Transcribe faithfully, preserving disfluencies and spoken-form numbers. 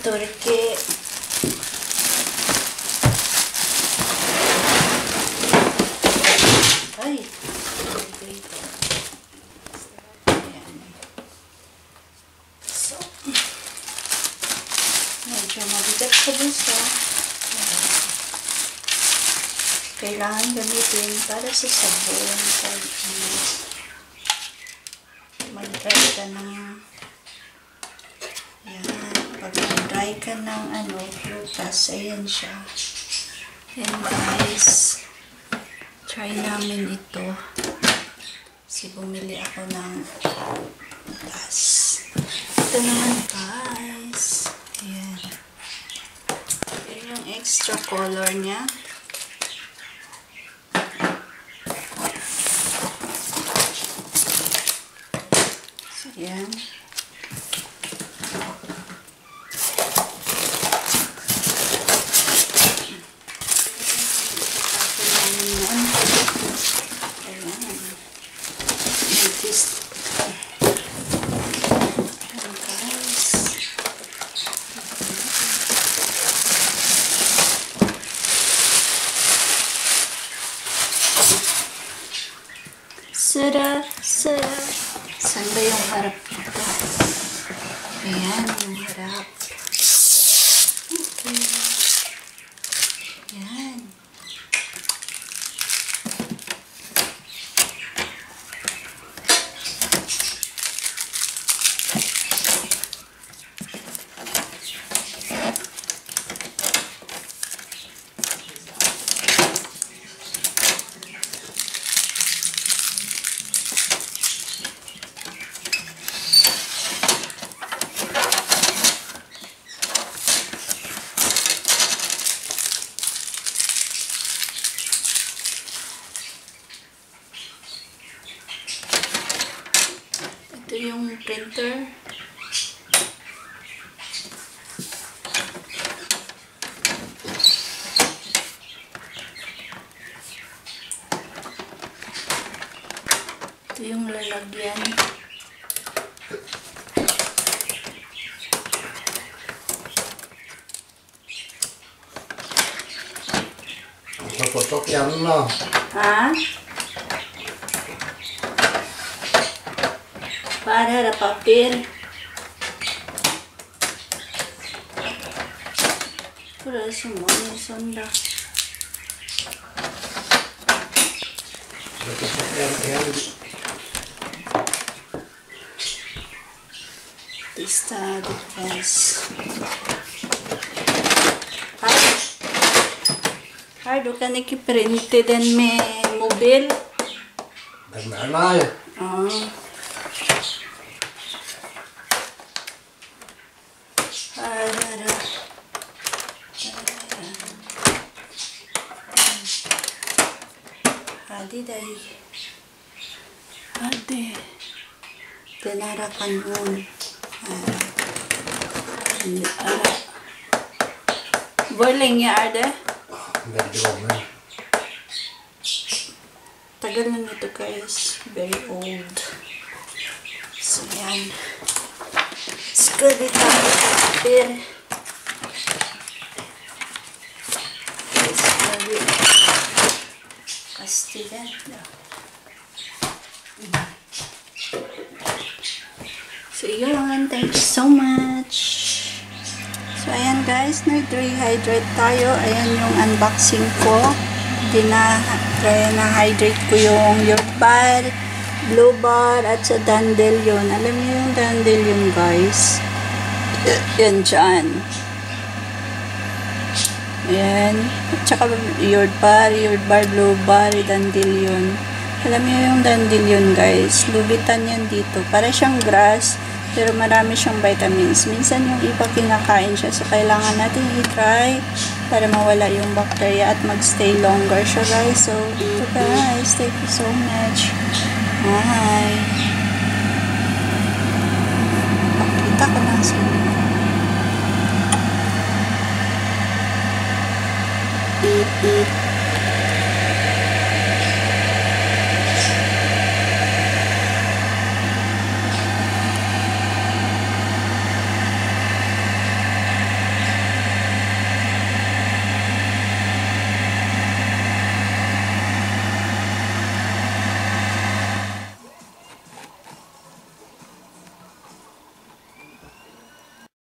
turkey. Ay, Dehydrator. Ayan. So, medyo mabigat ko buso. Kailangan gamitin para sa sabon. Pag mag-dry ka ng yan. Pag mag-dry ka ng ano, prutas, ayan siya. And guys, try namin ito. Kasi bumili ako ng prutas. Ito naman guys. Ayan. Ayan yung extra color niya. Ayan. Sara, sara. Saan ba yung harap nito? Ayan, yung harap. Okay. Ayan. Ito yung printer. Ito yung lalagyan. Paputok yan mo. Ha? Para na papel. Para semua yung sonda. Paputok yan yan. Tista defense. Hard. Hard ka naki-printed and may mobile. Nagmamay. Ah. Hadi dahil. Hadi. Tenara kanun. Ara. Boiling ya ada? Medyo na. Tagal na nito guys. Very old. So yan. Skadi tayo kapir. Kastigan. So yun, thank you so much. So ayan guys, nag-dehydrate tayo. Ayan yung unboxing ko. Dina-hydrate ko yung yolk bar, blue bar, at sa dandelion. Alam niyo yung dandelion guys. Yan dyan. Ayan. At saka yolk bar, yolk bar, blue bar, dandelion. Alam niyo yung dandelion guys. Lubitan yan dito. Para siyang grass, pero marami siyang vitamins. Minsan yung iba kinakain siya. So kailangan natin i-try para mawala yung bacteria at magstay longer siya guys. So ito guys. Thank you so much. Bye. Pakita ko lang sa inyo. Eat, eat.